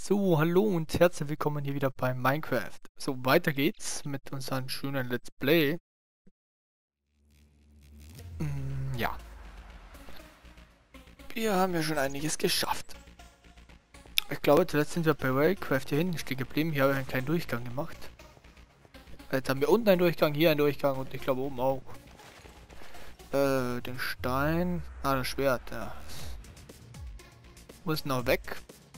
So, hallo und herzlich willkommen hier wieder bei Minecraft. So, weiter geht's mit unserem schönen Let's Play. Ja, wir haben ja schon einiges geschafft. Ich glaube, zuletzt sind wir bei Minecraft hier hinten stehen geblieben. Hier habe ich einen kleinen Durchgang gemacht. Jetzt haben wir unten einen Durchgang, hier einen Durchgang und ich glaube oben auch. Den Stein. Ah, das Schwert, ja. Muss noch weg.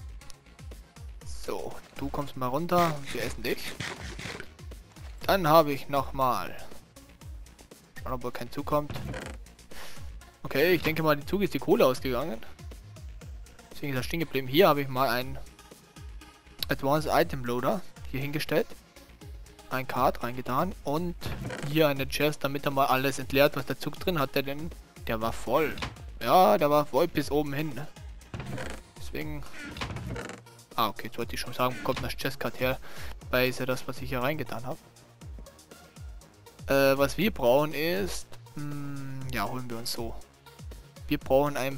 So, du kommst mal runter und wir essen dich. Dann habe ich nochmal. Schauen, ob kein Zug kommt. Okay, ich denke mal, die Zug ist die Kohle ausgegangen. Deswegen ist er stehen geblieben. Hier habe ich mal einen Advanced Item Loader hier hingestellt. Ein Card reingetan und hier eine Chest, damit er mal alles entleert, was der Zug drin hatte, denn der war voll. Ja, der war voll bis oben hin. Deswegen... Ah, okay, jetzt wollte ich schon sagen, kommt das Chestcard her, weil ist ja das, was ich hier reingetan habe. Was wir brauchen ist... ja, holen wir uns so. Wir brauchen ein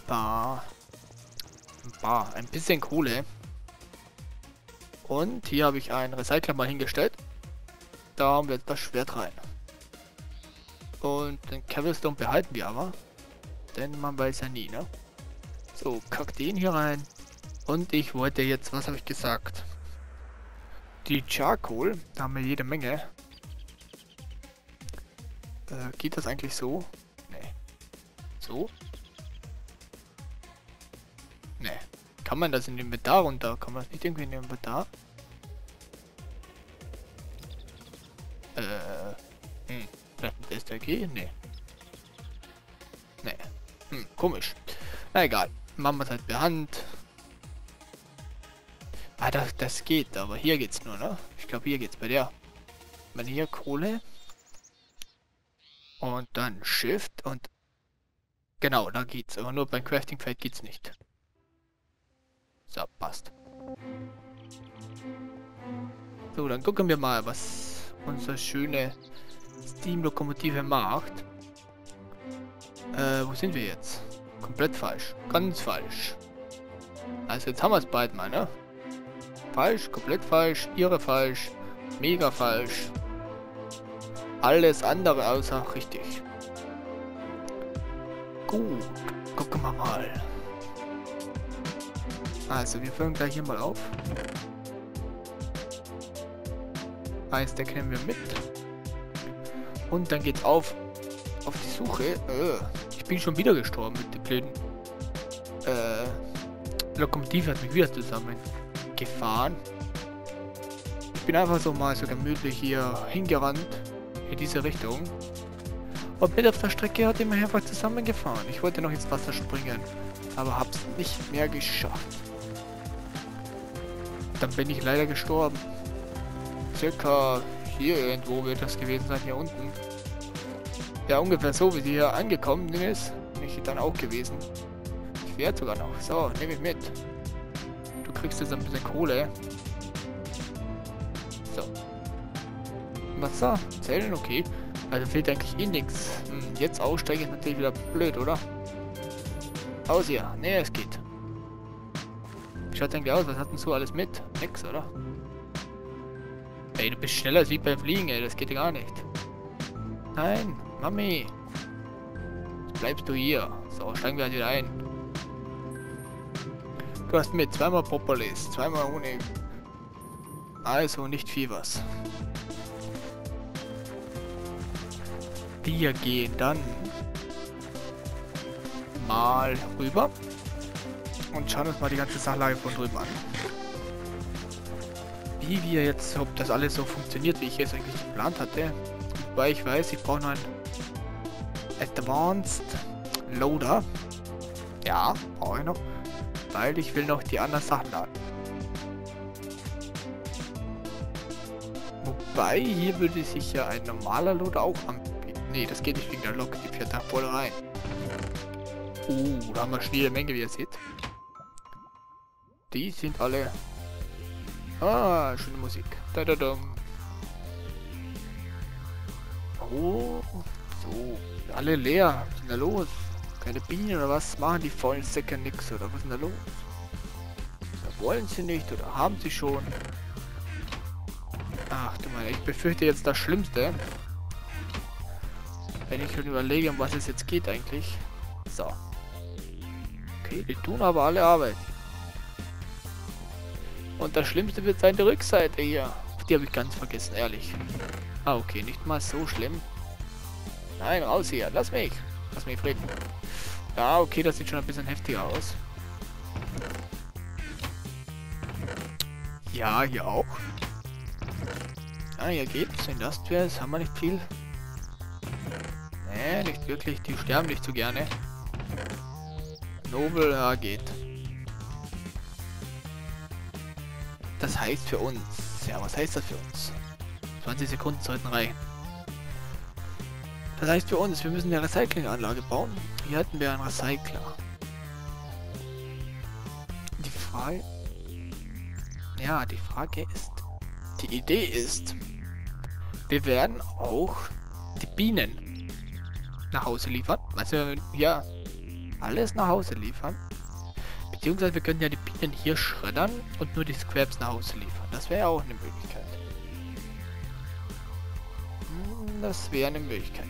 bisschen Kohle. Und hier habe ich einen Recycler mal hingestellt. Da haben wir jetzt das Schwert rein. Und den Cobblestone behalten wir aber. Denn man weiß ja nie, ne? So, kack den hier rein. Und ich wollte jetzt, was habe ich gesagt? Die Charcoal, da haben wir jede Menge. Geht das eigentlich so? Nee. So? Nee. Kann man das in den Inventar runter? Kann man das nicht irgendwie in den Inventar? Vielleicht mit STRG? Nee. Nee. Komisch. Na egal. Machen wir es halt per Hand. Ah, das geht, aber hier geht's nur, ne? Ich glaube, hier geht's bei der. Wenn hier Kohle. Und dann Shift und... Genau, da geht's. Aber nur beim Crafting-Feld geht's nicht. So, passt. So, dann gucken wir mal, was unsere schöne Steam-Lokomotive macht. Wo sind wir jetzt? Komplett falsch. Ganz falsch. Also jetzt haben wir es bald mal, ne? Falsch, komplett falsch, irre falsch, mega falsch. Alles andere außer richtig. Gut, gucken wir mal. Also, wir füllen gleich hier mal auf. Eins, der nehmen wir mit. Und dann geht's auf die Suche. Ich bin schon wieder gestorben mit dem blöden. Lokomotive hat mich wieder zusammen gefahren. Ich bin einfach so mal so gemütlich hier hingerannt in diese Richtung. Und mit auf der Strecke hat er mich einfach zusammengefahren. Ich wollte noch ins Wasser springen, aber hab's nicht mehr geschafft. Dann bin ich leider gestorben. Circa hier irgendwo wird das gewesen sein, hier unten. Ja, ungefähr so wie sie hier angekommen ist, bin ich dann auch gewesen. Ich werde sogar noch. So, nehme ich mit. Du kriegst jetzt ein bisschen Kohle. So. Wasser? Zählen? Okay. Also fehlt eigentlich eh nichts. Jetzt aussteigen ist natürlich wieder blöd, oder? Aus hier. Nee, es geht. Wie schaut eigentlich aus? Was hat denn so alles mit? Nix, oder? Ey, du bist schneller als wie beim Fliegen, ey. Das geht ja gar nicht. Nein, Mami. Jetzt bleibst du hier. So, steigen wir halt wieder ein. Du hast mit zweimal Propolis, zweimal Honig. Also nicht viel was. Wir gehen dann mal rüber und schauen uns mal die ganze Sachlage von drüben an. Wie wir jetzt, ob das alles so funktioniert, wie ich es eigentlich geplant hatte. Wobei ich weiß, ich brauche noch einen Advanced Loader. Ja, brauche ich noch. Weil ich will noch die anderen Sachen laden. Wobei, hier würde sich ja ein normaler Loader auch anbieten. Nee, das geht nicht wegen der Lok, die fährt da voll rein. Da haben wir schon jede Menge, wie ihr seht. Die sind alle... Ah, schöne Musik. Da da da. Oh, so. Alle leer. Was ist denn da los? Keine Bienen oder was? Machen die vollen Säcke nix oder was ist denn da los? wollen sie nicht oder haben sie schon. Ach du meine, ich befürchte jetzt das Schlimmste. Wenn ich schon überlege, um was es jetzt geht eigentlich. So. Okay, die tun aber alle Arbeit. Und das Schlimmste wird sein die Rückseite hier. Die habe ich ganz vergessen, ehrlich. Ah, okay, nicht mal so schlimm. Nein, raus hier. Lass mich. Lass mich frieden. Ja, okay, das sieht schon ein bisschen heftiger aus. Ja, hier auch. Ja, hier geht's. Industrials haben wir nicht viel. Nee, nicht wirklich. Die sterben nicht so gerne. Nobel, ja, geht. Das heißt für uns. Ja, was heißt das für uns? 20 Sekunden sollten reichen. Das heißt für uns, wir müssen eine Recyclinganlage bauen. Hier hätten wir einen Recycler. Die Frage... Ja, die Frage ist... Die Idee ist... Wir werden auch die Bienen nach Hause liefern. Also, ja, alles nach Hause liefern. Beziehungsweise wir können ja die Bienen hier schreddern und nur die Scraps nach Hause liefern. Das wäre ja auch eine Möglichkeit. Das wäre eine Möglichkeit.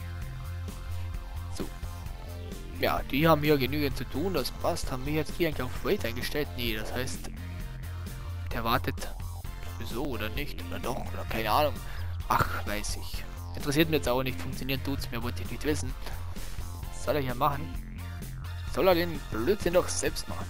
So. Ja, die haben hier genügend zu tun. Das passt. Haben wir jetzt hier eigentlich auf Wait eingestellt? Nee, das heißt, der wartet sowieso oder nicht. Oder doch. Oder keine Ahnung. Ach, weiß ich. Interessiert mich jetzt auch nicht. Funktioniert tut's mir. Wollte ich nicht wissen. Was soll er hier machen? Soll er den Blödsinn doch selbst machen?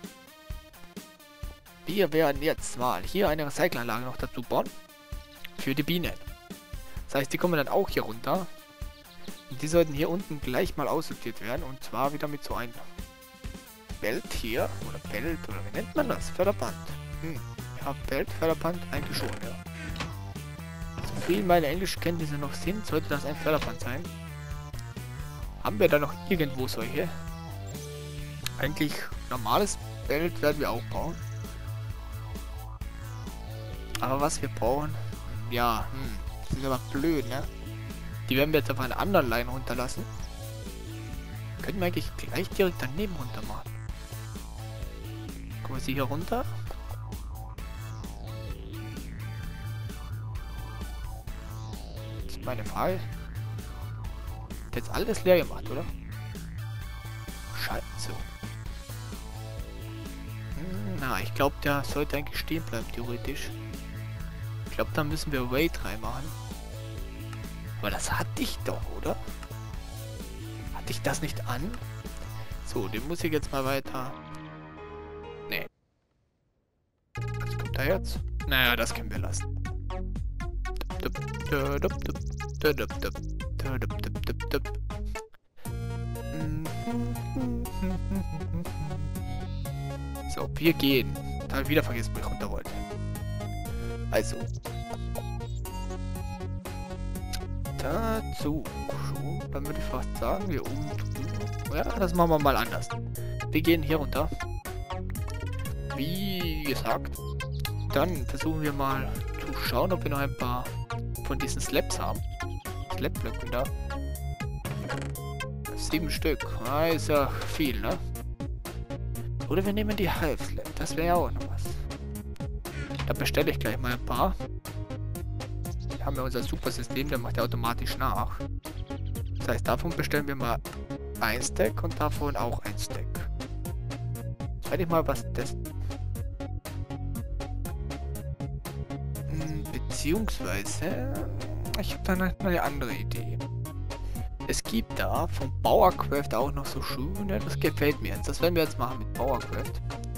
Wir werden jetzt mal hier eine Recyclinganlage noch dazu bauen. Für die Bienen. Das heißt, die kommen dann auch hier runter. Und die sollten hier unten gleich mal aussortiert werden. Und zwar wieder mit so einem Belt hier. Oder Belt, oder wie nennt man das? Förderband. Ja, Belt, Förderband, eigentlich schon, ja. So viel meine Englischkenntnisse noch sind, sollte das ein Förderband sein. Haben wir da noch irgendwo solche? Eigentlich normales Belt werden wir auch bauen. Aber was wir brauchen, ja, das ist aber blöd, ne? Die werden wir jetzt auf einer anderen Line runterlassen. Können wir eigentlich gleich direkt daneben runter machen. Kommen wir sie hier runter? Das ist meine Frage. Hat jetzt alles leer gemacht, oder? Scheiße. Na, ich glaube, der sollte eigentlich stehen bleiben, theoretisch. Ich glaube, da müssen wir Wait reinmachen. Aber das hatte ich doch, oder? Hatte ich das nicht an? So, den muss ich jetzt mal weiter... Nee. Was kommt da jetzt? Naja, das können wir lassen. So, wir gehen. Da habe ich wieder vergessen, wo ich runter wollte. Also. Dazu schon. Dann würde ich fast sagen, hier oben drüben. Ja, das machen wir mal anders. Wir gehen hier runter. Wie gesagt. Dann versuchen wir mal zu schauen, ob wir noch ein paar von diesen Slabs haben. Slab-Blöcken da. 7 Stück. Ah, ist ja viel, ne? Oder wir nehmen die Half-Slab. Das wäre ja auch noch was. Da bestelle ich gleich mal ein paar. Wir haben ja unser Super-System, der macht ja automatisch nach. Das heißt, davon bestellen wir mal ein Stack und davon auch ein Stack. Jetzt werde ich mal was testen. Beziehungsweise, ich habe da noch eine andere Idee. Es gibt da von Bauercraft auch noch so schöne, das gefällt mir jetzt. Das werden wir jetzt machen mit Bauercraft.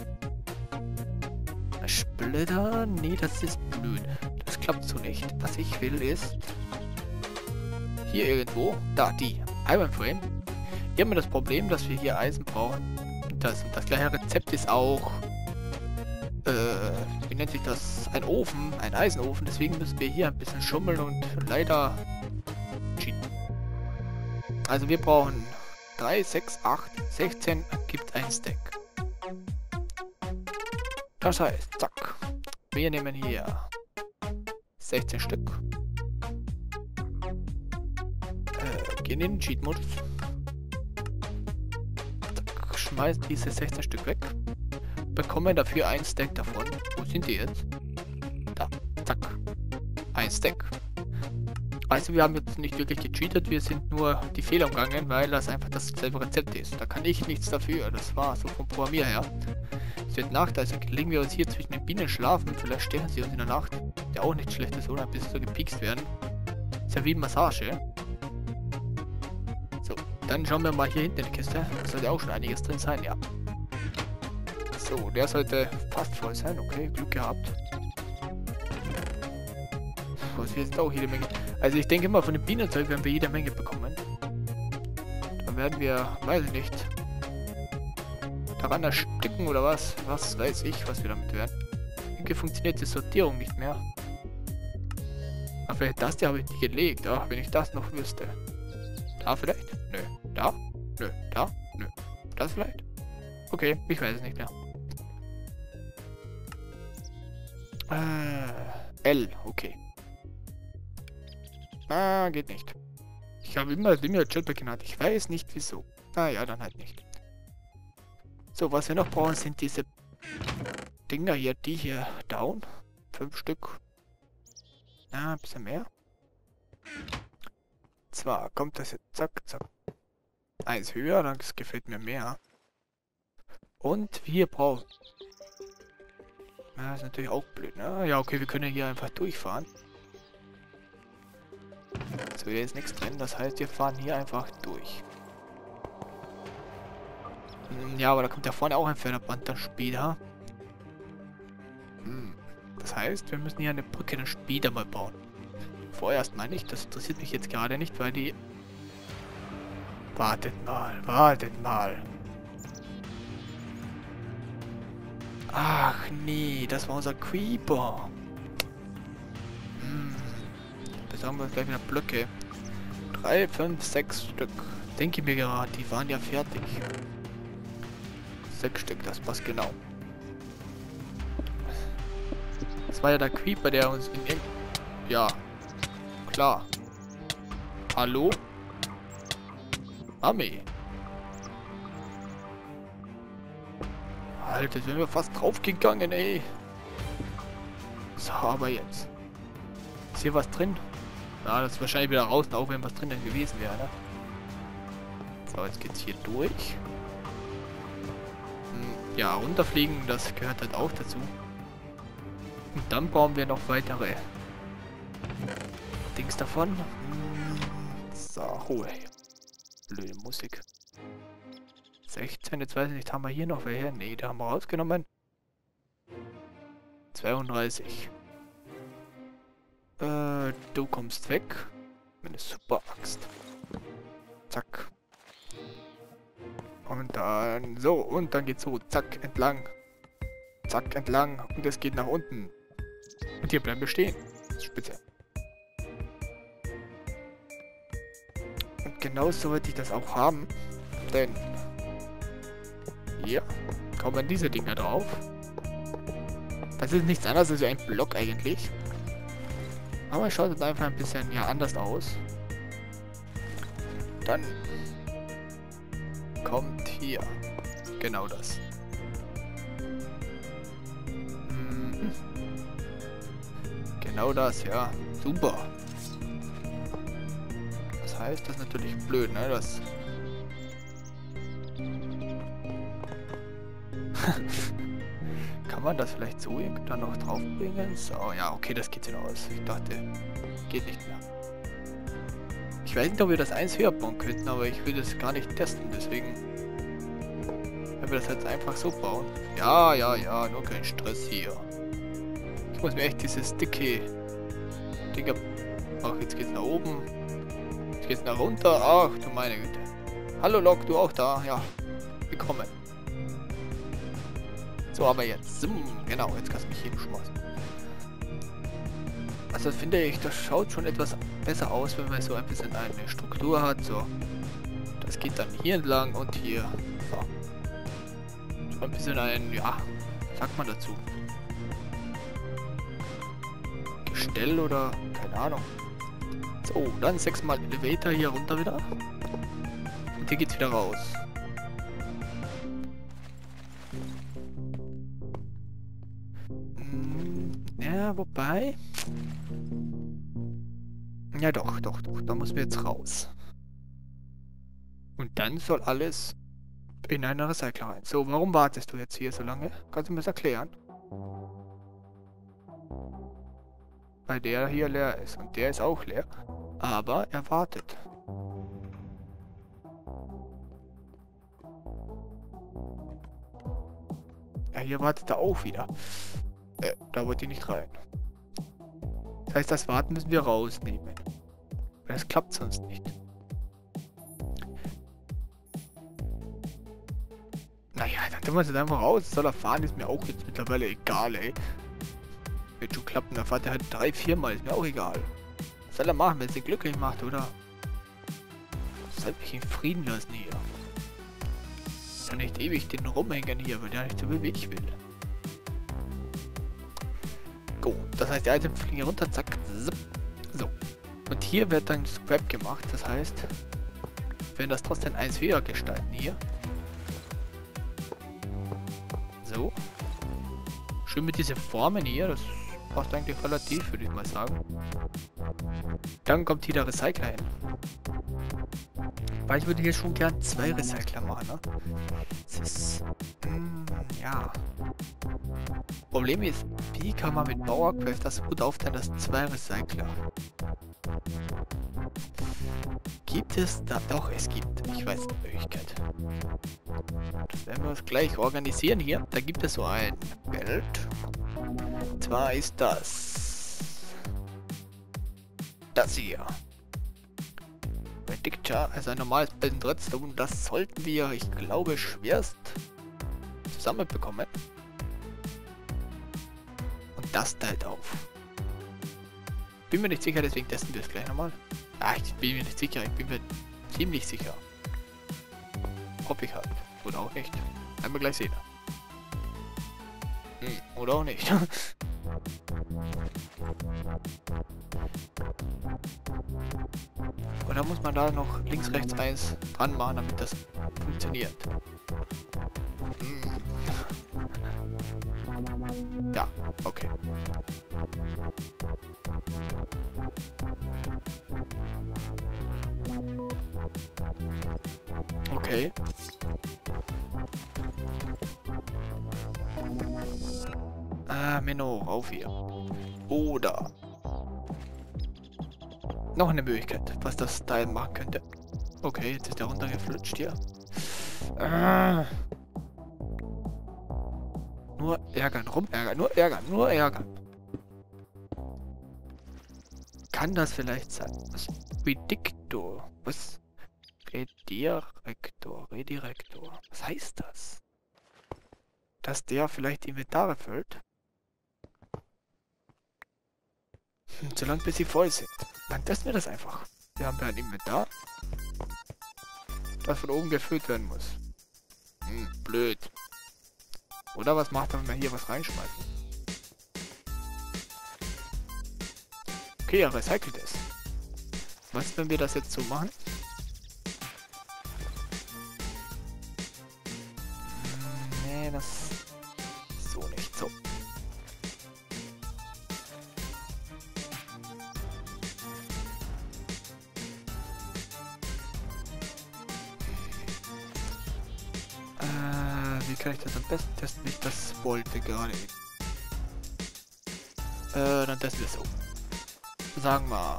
Splitter? Nee, das ist blöd. Das klappt so nicht. Was ich will ist... Hier irgendwo. Da, die. Iron Frame. Hier haben wir das Problem, dass wir hier Eisen brauchen. Und das gleiche Rezept ist auch... wie nennt sich das? Ein Ofen. Ein Eisenofen. Deswegen müssen wir hier ein bisschen schummeln und leider... cheaten. Also wir brauchen 3, 6, 8, 16 gibt ein Stack. Das heißt, zack. Wir nehmen hier 16 Stück. Gehen in den Cheat-Modus. Schmeißen diese 16 Stück weg. bekommen dafür ein Stack davon. Wo sind die jetzt? Da, zack. Ein Stack. Also wir haben jetzt nicht wirklich gecheatet, wir sind nur die Fehler umgangen, weil das einfach dasselbe Rezept ist. Da kann ich nichts dafür, das war so vom Programmier her. Es wird Nacht, also legen wir uns hier zwischen den Bienen schlafen, vielleicht sterben sie uns in der Nacht. Der auch nicht schlecht ist, oder? Bis sie so gepikst werden. Ist ja wie Massage. So, dann schauen wir mal hier hinten in die Kiste. Da sollte auch schon einiges drin sein, ja. So, der sollte fast voll sein, okay, Glück gehabt. Was wir jetzt auch jede Menge. Also ich denke mal, von dem Bienenzeug werden wir jede Menge bekommen. Dann werden wir, weiß ich nicht, daran ersticken oder was. Was weiß ich, was wir damit werden. Irgendwie funktioniert die Sortierung nicht mehr. Aber vielleicht das, die habe ich nicht gelegt. Ach, wenn ich das noch wüsste. Da vielleicht? Nö. Da? Nö. Da? Nö. Das vielleicht? Okay, ich weiß es nicht mehr. L, okay. Ah, geht nicht. Ich habe immer Jetpack genannt. Ich weiß nicht wieso. Ah ja, dann halt nicht. So, was wir noch brauchen, sind diese Dinger hier. Die hier down. 5 Stück. Ah, ein bisschen mehr. Zwar kommt das jetzt zack, zack. Eins höher, das gefällt mir mehr. Und wir brauchen... Ja, ist natürlich auch blöd, ne? Ja, okay, wir können hier einfach durchfahren. So, hier ist nichts drin, das heißt, wir fahren hier einfach durch. Ja, aber da kommt ja vorne auch ein Förderband dann später. Das heißt, wir müssen hier eine Brücke dann später mal bauen. Vorerst mal nicht, das interessiert mich jetzt gerade nicht, weil die... Wartet mal. Ach nee, das war unser Creeper. Besorgen wir gleich wieder Blöcke. 3, 5, 6 Stück. Denke mir gerade, die waren ja fertig. 6 Stück, das passt genau. Das war ja der Creeper, der uns in ja, klar. Hallo? Mami. Alter, jetzt sind wir fast draufgegangen, ey. So, aber jetzt. Ist hier was drin? Ja, das ist wahrscheinlich wieder raus, auch wenn was drin gewesen wäre, ne? So, jetzt geht's hier durch. Ja, runterfliegen, das gehört halt auch dazu. Und dann brauchen wir noch weitere Dings davon. So, Ruhe. Blöde Musik. 16, jetzt weiß ich nicht, haben wir hier noch welche? Ne, da haben wir rausgenommen. 32. Du kommst weg. Meine super Axt. Zack. Und dann so, und dann geht's so, zack, entlang. Zack, entlang. Und es geht nach unten. Und hier bleiben wir stehen. Das ist spitze. Und genau so wollte ich das auch haben. Denn hier kommen diese Dinger drauf. Das ist nichts anderes als ein Block eigentlich. Aber es schaut jetzt einfach ein bisschen ja anders aus. Dann kommt hier genau das. Genau das, ja. Super. Das heißt, das ist natürlich blöd, ne? Das kann man das vielleicht so irgendwann noch draufbringen? So, ja, okay, das geht hinaus. Ich dachte, geht nicht mehr. Ich weiß nicht, ob wir das eins höher bauen könnten, aber ich will das gar nicht testen, deswegen werden wir das jetzt einfach so bauen. Ja, ja, ja, nur kein Stress hier. Ich muss mir echt dieses dicke Dinger... Ach, jetzt geht's nach oben. Jetzt geht's nach runter. Ach, du meine Güte. Hallo Lok, du auch da? Ja, willkommen. So, aber jetzt. Genau, jetzt kannst du mich hinschmeißen. Also finde ich, das schaut schon etwas besser aus, wenn man so ein bisschen eine Struktur hat. So. Das geht dann hier entlang und hier. So. So ein bisschen ein, ja, sagt man dazu. Gestell oder keine Ahnung. So, dann 6-mal Elevator hier runter wieder. Und hier geht's wieder raus. Ja, wobei... Ja doch, da müssen wir jetzt raus. Und dann soll alles in eine Recycler rein. So, warum wartest du jetzt hier so lange? Kannst du mir das erklären? Weil der hier leer ist. Und der ist auch leer. Aber er wartet. Ja, hier wartet er auch wieder. Da wollte ich nicht rein. Das heißt, das Warten müssen wir rausnehmen. Das klappt sonst nicht. Naja, dann tun wir es jetzt einfach raus. Soll er fahren, ist mir auch jetzt mittlerweile egal, ey. Wird schon klappen, dann fährt er halt 3-4 Mal, ist mir auch egal. Was soll er machen, wenn es ihn glücklich macht, oder? Soll mich in Frieden lassen hier. Ich kann nicht ewig den rumhängen hier, weil der nicht so will, wie ich will. Gut, das heißt, die Items fliegen hier runter, zack, zip. So. Und hier wird dann Scrap gemacht, das heißt, wir werden das trotzdem 1 höher gestalten hier. So. Schön mit diesen Formen hier, das passt eigentlich relativ, würde ich mal sagen. Dann kommt hier der Recycler hin. Weil ich würde hier schon gern 2 Recycler machen, ne? Das ist... ja. Problem ist, wie kann man mit Bauercraft das gut aufteilen, dass 2 Recycler? Gibt es da... Doch, es gibt. Ich weiß eine Möglichkeit. Das werden wir uns gleich organisieren hier. Da gibt es so ein Bild. Und zwar ist das hier. Predictor, also ein normales Belt Redstone. Das sollten wir, ich glaube, schwerst zusammenbekommen. Und das teilt auf. Bin mir nicht sicher, deswegen testen wir es gleich nochmal. Ah, ich bin mir nicht sicher, ich bin mir ziemlich sicher. Hoffe ich halt. Oder auch nicht. Werden wir gleich sehen. Oder auch nicht. Oder muss man da noch links, rechts eins dran machen, damit das funktioniert? Ja, okay. Okay. Menno, auf hier. Oder noch eine Möglichkeit, was das Teil machen könnte. Okay, jetzt ist der runtergeflutscht hier. Nur ärgern, rumärgern, nur ärgern, nur ärgern. Kann das vielleicht sein? Was? Redictor. Was? Redirektor. Was heißt das? Dass der vielleicht Inventare füllt? Solange bis sie voll sind. Dann testen wir das einfach. Wir haben ja ein Inventar, das von oben gefüllt werden muss. Blöd. Oder was macht er, wenn wir hier was reinschmeißen? Okay, er recycelt es. Was, wenn wir das jetzt so machen? Nee, das... So nicht, so. Wie kann ich das am besten testen, wie ich das wollte gerade eben? Dann testen wir es so. Sagen wir...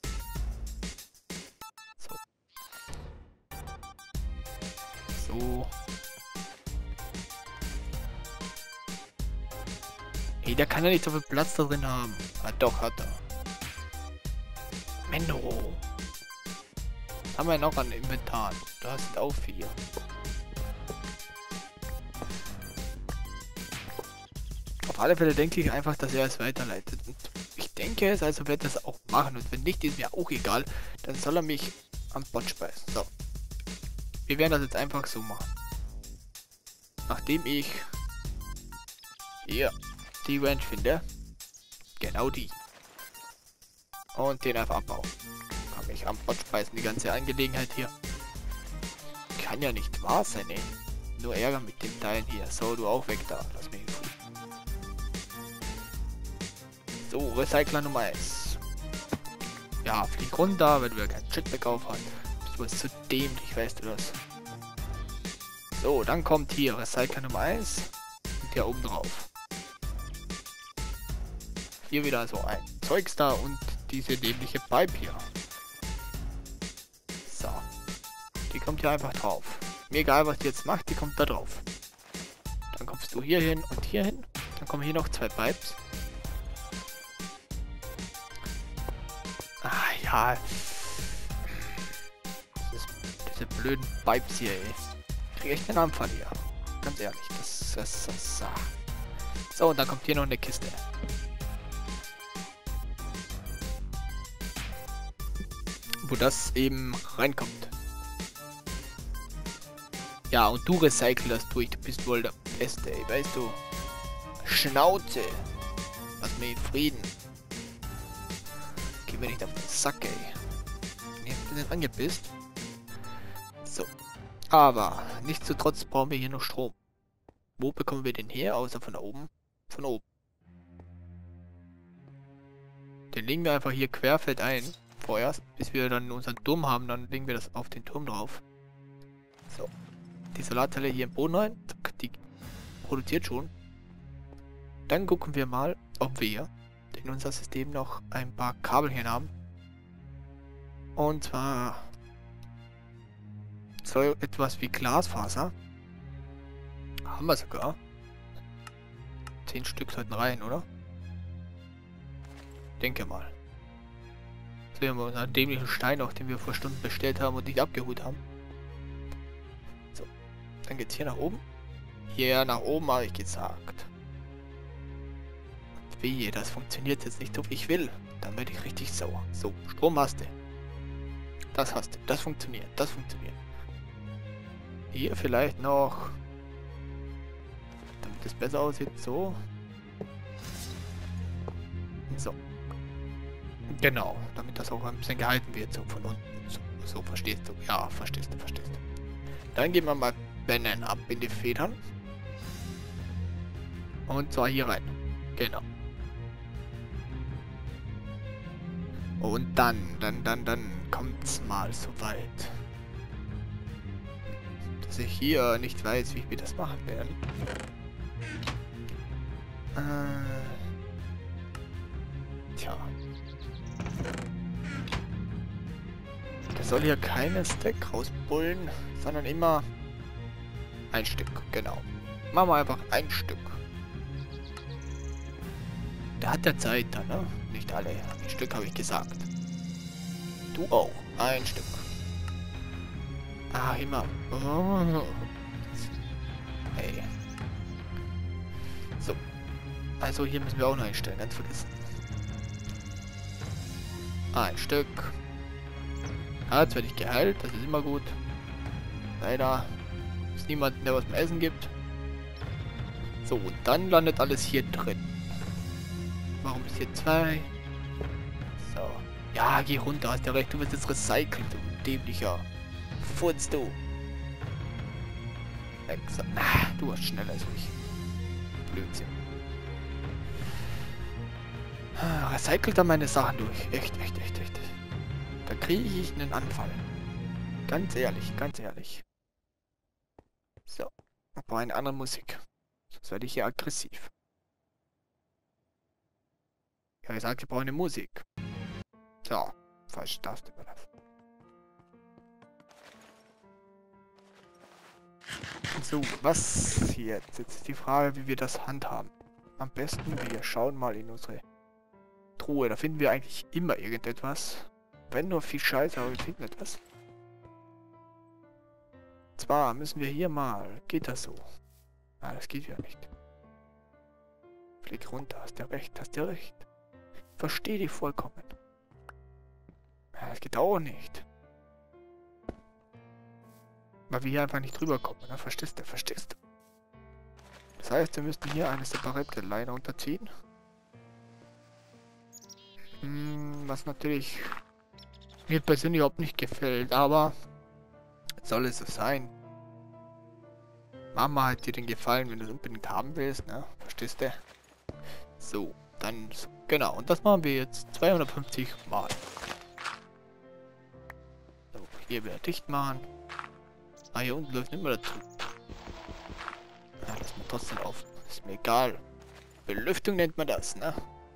So. Hey, der kann ja nicht so viel Platz da drin haben. Ah, doch, hat er. Menno. Was haben wir noch an Inventar? Da sind auch 4. Auf alle Fälle denke ich einfach, dass er es weiterleitet. Und ich denke es, also wird er es auch machen. Und wenn nicht, ist mir auch egal. Dann soll er mich am Bot speisen. So. Wir werden das jetzt einfach so machen. Nachdem ich hier die Ranch finde. Genau die. Und den einfach abbauen. Kann mich am Bot speisen, die ganze Angelegenheit hier. Kann ja nicht wahr sein, ey. Nur Ärger mit den Teilen hier. So, du auch weg da. Lass mich in Ruhe. So, Recycler Nummer 1. Ja, flieg runter, wenn du ja keinen Jetpack auf hast. Du bist zu dämlich, weißt du das? So, dann kommt hier Recycler Nummer 1 und hier oben drauf. Hier wieder so ein Zeugs da und diese dämliche Pipe hier. So. Die kommt hier einfach drauf. Mir egal, was die jetzt macht, die kommt da drauf. Dann kommst du hier hin und hier hin. Dann kommen hier noch 2 Pipes. Ah ja. Diese blöden Pipes hier, ey. Ich krieg echt einen Anfall hier. Ganz ehrlich. Das. So, und dann kommt hier noch eine Kiste. Wo das eben reinkommt. Ja, und du recycelst durch. Du bist wohl der Beste, ey. Weißt du? Schnauze. Lass mich in Frieden. Geh mir nicht auf den Sack, ey. Nee, ich bin nicht angepisst. So. Aber, nichtsdestotrotz brauchen wir hier noch Strom. Wo bekommen wir den her? Außer von da oben? Von oben. Den legen wir einfach hier querfeld ein. Vorerst. Bis wir dann unseren Turm haben, dann legen wir das auf den Turm drauf. So. Die Solarzelle hier im Boden rein. Die produziert schon. Dann gucken wir mal, ob wir in unser System noch ein paar Kabel hier haben. Und zwar so etwas wie Glasfaser. Haben wir sogar. 10 Stück sollten rein, oder? Denke mal. Sehen wir unseren dämlichen Stein auch, den wir vor Stunden bestellt haben und nicht abgeholt haben. So. Dann geht's hier nach oben. Hier nach oben habe ich gesagt. Wehe, das funktioniert jetzt nicht so wie ich will. Dann werde ich richtig sauer. So, Strom hast du. Das hast du. Das funktioniert. Das funktioniert. Hier vielleicht noch. Damit es besser aussieht. So. So. Genau. Damit das auch ein bisschen gehalten wird. So von unten. So verstehst du. Ja, verstehst du. Dann gehen wir mal Bennen ab in die Federn. Und zwar hier rein. Genau. Und dann kommt's mal so weit, dass ich hier nicht weiß, wie wir das machen werden. Tja. Der soll hier keine Stack rausbullen, sondern immer ein Stück, genau. Machen wir einfach ein Stück. Der hat ja Zeit dann, ne? Nicht alle. Ein Stück habe ich gesagt. Du auch. Ein Stück. Ah, immer. Oh. Hey. So. Also hier müssen wir auch noch einstellen. Ganz vergessen. Ein Stück. Ah, jetzt werde ich geheilt. Das ist immer gut. Leider ist niemand, der was zum Essen gibt. So, und dann landet alles hier drin. Warum ist hier 2? So. Ja, geh runter, hast ja recht. Du wirst jetzt recyceln, du dämlicher Furz, du. Du warst schneller als ich. Blödsinn. Recycelt da meine Sachen durch. Echt. Da kriege ich einen Anfall. Ganz ehrlich. So. Ich brauche eine andere Musik. Sonst werde ich hier aggressiv. Ja, ich sage, ich brauche eine Musik. So, falsch Taste war das. So, was jetzt? Jetzt ist die Frage, wie wir das handhaben. Am besten, wir schauen mal in unsere Truhe. Da finden wir eigentlich immer irgendetwas. Wenn nur viel Scheiße, aber wir finden etwas. Zwar müssen wir hier mal... Geht das so? Ah, das geht ja nicht. Flieg runter, hast du recht. Verstehe dich vollkommen. Ja, das geht auch nicht. Weil wir hier einfach nicht drüber kommen, ne? Verstehst du? Das heißt, wir müssten hier eine separate Leine unterziehen. Was natürlich mir persönlich überhaupt nicht gefällt, aber soll es so sein. Mama hat dir den Gefallen, wenn du es unbedingt haben willst, ne? Verstehst du? So, dann so. Genau, und das machen wir jetzt 250 Mal. So, hier wieder dicht machen. Ah, hier unten läuft nicht mehr dazu. Ja, lass mal trotzdem auf. Ist mir egal. Belüftung nennt man das, ne?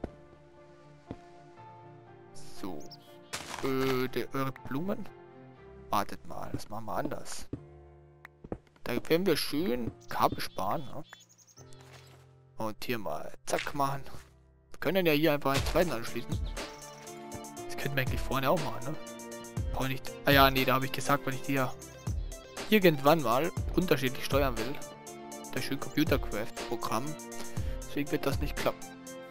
So. Eure Blumen? Wartet mal, das machen wir anders. Da werden wir schön Kabel sparen, ne? Und hier mal zack machen. Wir können ja hier einfach einen zweiten anschließen. Das könnten wir eigentlich vorne auch machen, ne? Brauche nicht. Ah ja, nee, da habe ich gesagt, weil ich die ja irgendwann mal unterschiedlich steuern will. Das schöne Computercraft-Programm. Deswegen wird das nicht klappen.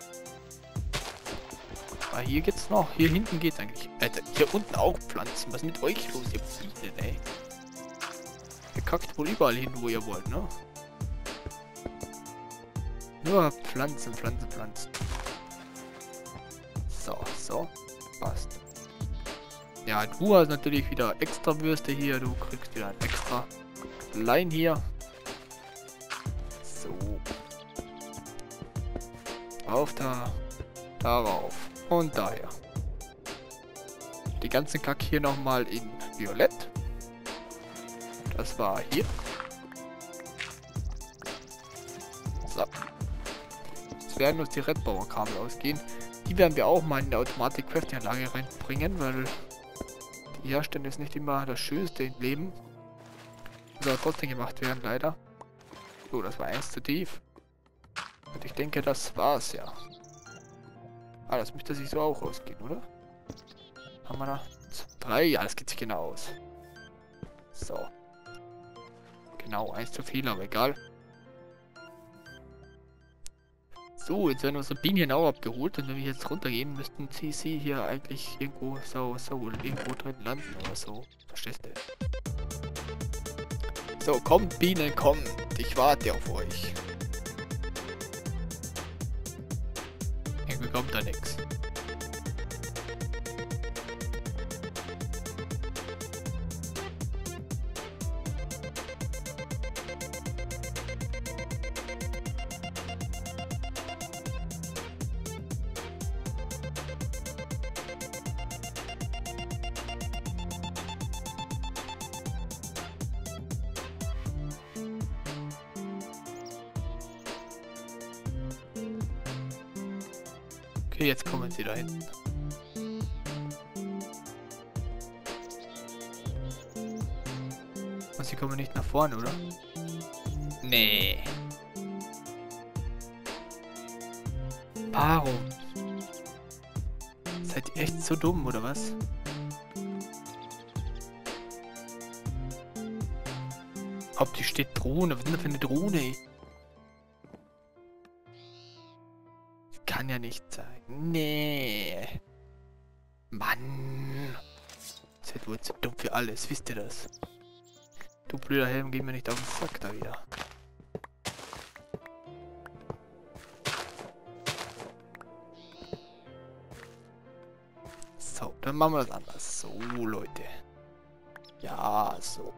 Aber hier geht's noch. Hier hinten geht's eigentlich. Alter, hier unten auch Pflanzen. Was ist mit euch los, ihr Bienen, ey? Ihr kackt wohl überall hin, wo ihr wollt, ne? Nur Pflanzen, Pflanzen, Pflanzen. So, so. Passt. Ja, du hast natürlich wieder extra Würste hier. Du kriegst wieder ein extra Lein hier. So. Auf da. Darauf. Und daher. Die ganzen Kack hier nochmal in Violett. Das war hier. So. Jetzt werden uns die Redbauer-Kabel ausgehen. Die werden wir auch mal in der Automatik-Crafting-Anlage reinbringen, weil die Herstellung ist nicht immer das Schönste im Leben. Soll trotzdem gemacht werden, leider. So, das war eins zu tief. Und ich denke, das war's ja. Ah, das müsste sich so auch ausgehen, oder? Haben wir da 3? Ja, das geht sich genau aus. So. Genau, eins zu viel, aber egal. So, jetzt werden unsere Bienen auch abgeholt. Und wenn wir jetzt runtergehen, müssten sie hier eigentlich irgendwo irgendwo drin landen oder so. Verstehst du? So, kommt Bienen, kommt. Ich warte auf euch. Irgendwie kommt da nichts. Okay, jetzt kommen sie da hinten. Und sie kommen nicht nach vorne, oder? Nee. Warum? Seid ihr echt so dumm, oder was? Ob die steht Drohne. Was ist denn das für eine Drohne? Kann ja nicht sein. Nee. Mann. Seid wohl zu dumm für alles. Wisst ihr das? Du blöder Helm, geh mir nicht auf den Sack da wieder. So, dann machen wir das anders. So, Leute. Ja, so.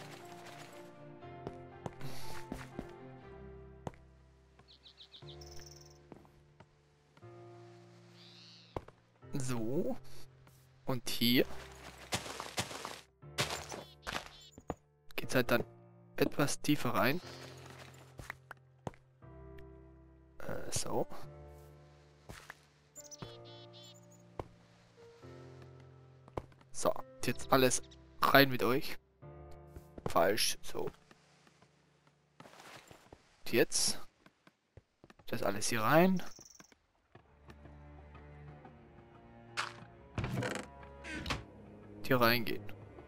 So. Und hier geht's halt dann etwas tiefer rein. So. So, jetzt alles rein mit euch. Falsch, so. Und jetzt das alles hier rein. Hier reingehen.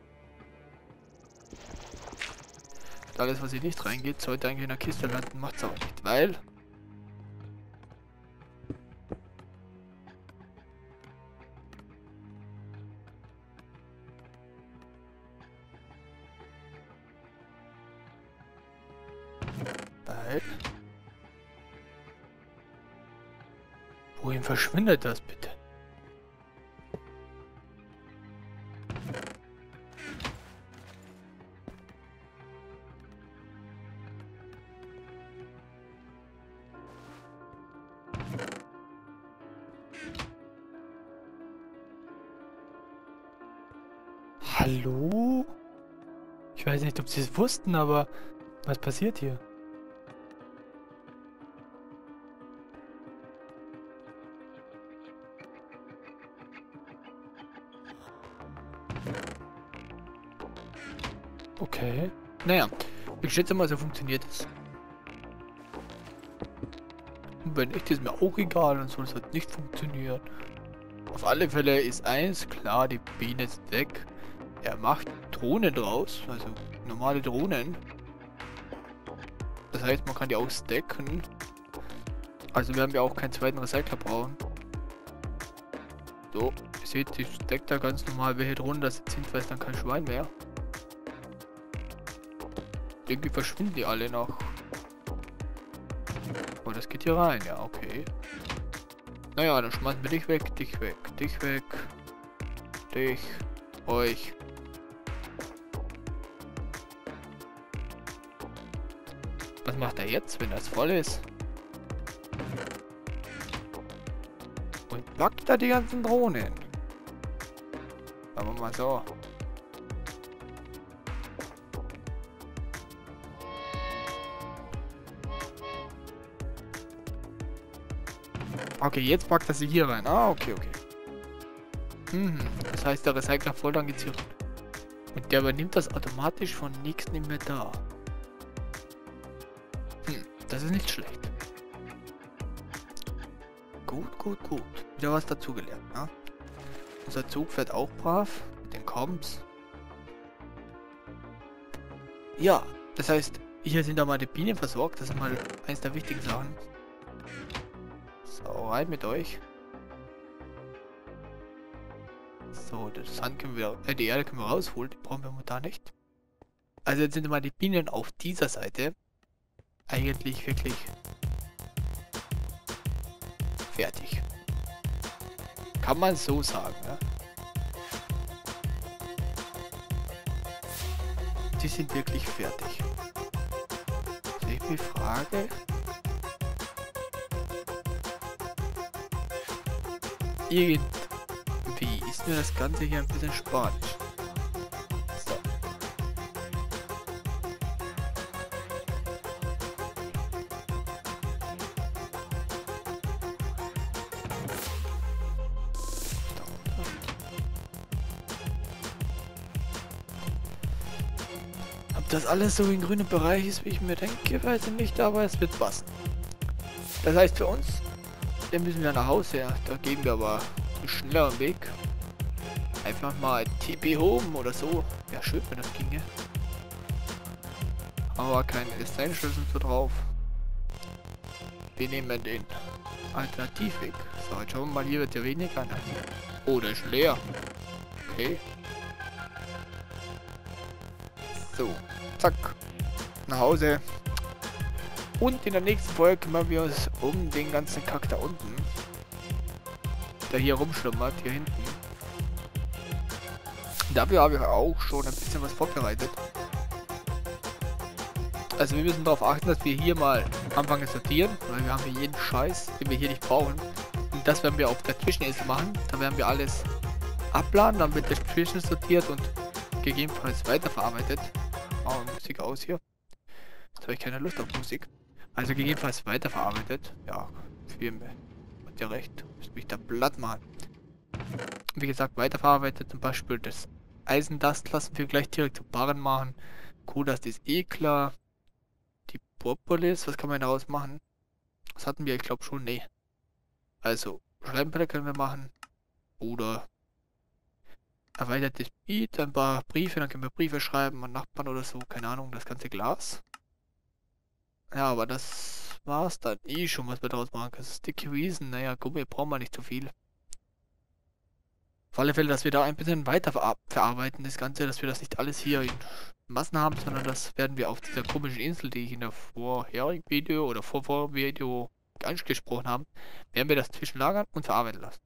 Und alles, was hier nicht reingeht, sollte eigentlich in der Kiste landen, macht's aber nicht, weil wohin verschwindet das bitte? Hallo? Ich weiß nicht, ob Sie es wussten, aber was passiert hier? Okay. Naja, ich schätze mal, so funktioniert es. Und wenn nicht, ist mir auch egal, und soll es halt nicht funktionieren. Auf alle Fälle ist eins klar, die Biene ist weg. Er macht Drohnen draus, also normale Drohnen. Das heißt, man kann die auch stacken. Also werden wir auch keinen zweiten Recycler brauchen. So, ihr seht, ich stack da ganz normal welche Drohnen das jetzt sind, weiß dann kein Schwein mehr. Irgendwie verschwinden die alle noch. Oh, das geht hier rein, ja, okay. Naja, dann schmeißen wir dich weg, dich weg, dich weg. Dich, euch. Was macht er jetzt, wenn das voll ist? Und packt da die ganzen Drohnen. Sagen wir mal so. Okay, jetzt packt er sie hier rein. Ah, okay, okay. Das heißt, der Recycler voll dann gezielt. Und der übernimmt das automatisch von nächsten Inventar. Das ist nicht schlecht. Gut, gut, gut. Wieder was dazugelernt, ne? Unser Zug fährt auch brav. Mit den Koms. Ja, das heißt, hier sind da mal die Bienen versorgt. Das ist mal eins der wichtigen Sachen. So, rein mit euch. So, das Sand können wir, die Erde können wir rausholen. Die brauchen wir momentan nicht. Also jetzt sind mal die Bienen auf dieser Seite eigentlich wirklich fertig. Kann man so sagen, ne? Die sind wirklich fertig. Also ich mich frage. Irgendwie ist mir das Ganze hier ein bisschen spanisch. So. Ob das alles so im grünen Bereich ist, wie ich mir denke, weiß ich nicht, aber es wird passen. Das heißt für uns, dann müssen wir nach Hause, ja. Da gehen wir aber einen schnelleren Weg. Einfach mal TP Home oder so. Ja, schön, wenn das ginge. Aber kein Designschlüssel so drauf. Wir nehmen den Alternativweg. So, jetzt schauen wir mal, hier wird ja weniger. Oh, der ist leer. Okay. So, zack. Nach Hause. Und in der nächsten Folge kümmern wir uns um den ganzen Kack da unten. Der hier rumschlummert, hier hinten. Dafür habe ich auch schon ein bisschen was vorbereitet. Also wir müssen darauf achten, dass wir hier mal anfangen zu sortieren, weil wir haben hier jeden Scheiß, den wir hier nicht brauchen. Und das werden wir auf der Zwischeninsel machen. Da werden wir alles abladen, dann wird der Zwischen sortiert und gegebenenfalls weiterverarbeitet. Machen wir Musik aus hier. Jetzt habe ich keine Lust auf Musik. Also gegebenenfalls weiterverarbeitet. Ja, Filme. Hat ja recht. Müsste mich da platt machen. Wie gesagt, weiterverarbeitet. Zum Beispiel das Eisendast lassen wir gleich direkt zu Barren machen. Kohlast ist eh klar. Die Propolis, was kann man daraus machen? Das hatten wir, ich glaube schon, nee. Also, Schreibenblätter können wir machen. Oder erweitertes Beat, ein paar Briefe, dann können wir Briefe schreiben an Nachbarn oder so, keine Ahnung, das ganze Glas. Ja, aber das war's dann eh schon, was wir daraus machen können. Sticky Reason, naja, Gummi brauchen wir nicht so viel. Auf alle Fälle, dass wir da ein bisschen weiter verarbeiten, das Ganze, dass wir das nicht alles hier in Massen haben, sondern das werden wir auf dieser komischen Insel, die ich in der vorherigen Video oder Video angesprochen habe, werden wir das zwischenlagern und verarbeiten lassen.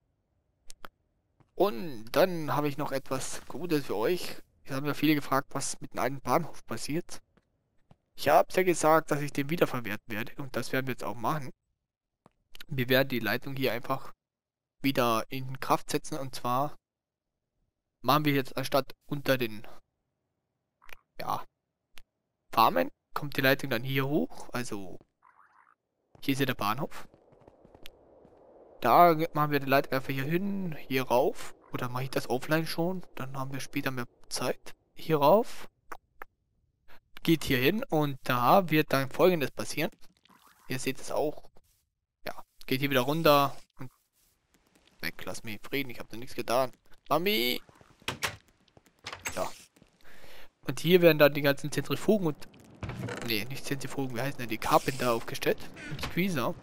Und dann habe ich noch etwas Gutes für euch. Es haben ja viele gefragt, was mit dem alten Bahnhof passiert. Ich habe ja gesagt, dass ich den wiederverwerten werde und das werden wir jetzt auch machen. Wir werden die Leitung hier einfach wieder in Kraft setzen und zwar machen wir jetzt anstatt unter den, ja, Farmen, kommt die Leitung dann hier hoch. Also, hier ist ja der Bahnhof. Da machen wir die Leitung einfach hier hin, hier rauf. Oder mache ich das offline schon? Dann haben wir später mehr Zeit. Hier rauf. Geht hier hin und da wird dann Folgendes passieren. Ihr seht es auch. Ja, geht hier wieder runter und weg. Lass mich in Frieden, ich habe da nichts getan. Mami! Ja. Und hier werden dann die ganzen Zentrifugen und... Nee, nicht Zentrifugen, wie heißen denn die? Carpenter aufgestellt. Und Squeezer.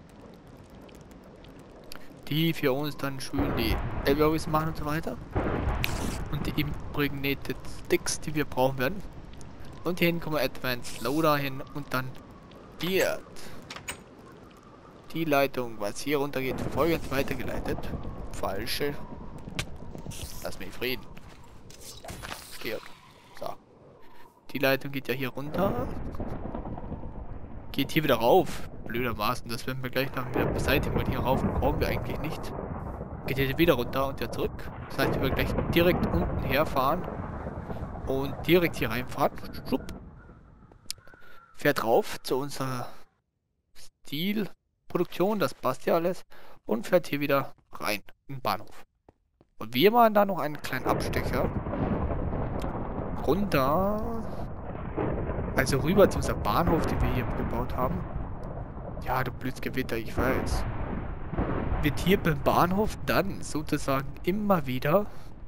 Die für uns dann schön die LWOs machen und so weiter. Und die Impregnated Sticks, die wir brauchen werden. Und hier hinten kommen wir Advanced Loader hin und dann wird die Leitung, was hier runter geht, folgend weitergeleitet. Falsche. Lass mich in Frieden. Stirb. So. Die Leitung geht ja hier runter. Geht hier wieder rauf. Blödermaßen. Das werden wir gleich noch wieder beseitigen, weil hier rauf brauchen wir eigentlich nicht. Geht hier wieder runter und wieder zurück. Das heißt, wir werden gleich direkt unten herfahren. Und direkt hier reinfahren. Schub. Fährt rauf zu unserer Stilproduktion. Das passt ja alles. Und fährt hier wieder rein in den Bahnhof. Und wir machen da noch einen kleinen Abstecher. Runter. Also rüber zu unserem Bahnhof, den wir hier gebaut haben. Ja, du blödes Gewitter, ich weiß. Wird hier beim Bahnhof dann sozusagen immer wieder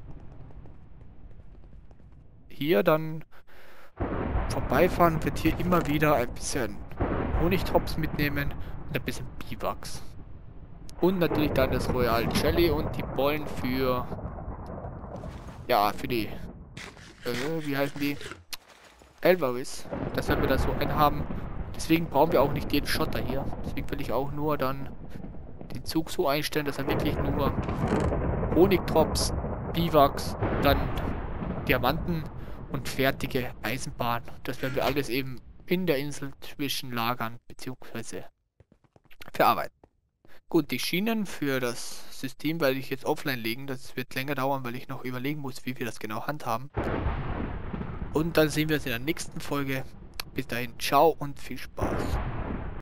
hier dann vorbeifahren, wird hier immer wieder ein bisschen Honigtops mitnehmen und ein bisschen Biwaks. Und natürlich dann das Royal Jelly und die Bollen für, ja, für die, wie heißen die? Elvaris. Das werden wir da so einhaben. Deswegen brauchen wir auch nicht jeden Schotter hier. Deswegen will ich auch nur dann den Zug so einstellen, dass er wirklich nur Honigtops, Biwaks, dann Diamanten und fertige Eisenbahn. Das werden wir alles eben in der Insel zwischenlagern bzw. verarbeiten. Gut, die Schienen für das System werde ich jetzt offline legen. Das wird länger dauern, weil ich noch überlegen muss, wie wir das genau handhaben. Und dann sehen wir uns in der nächsten Folge. Bis dahin, ciao und viel Spaß.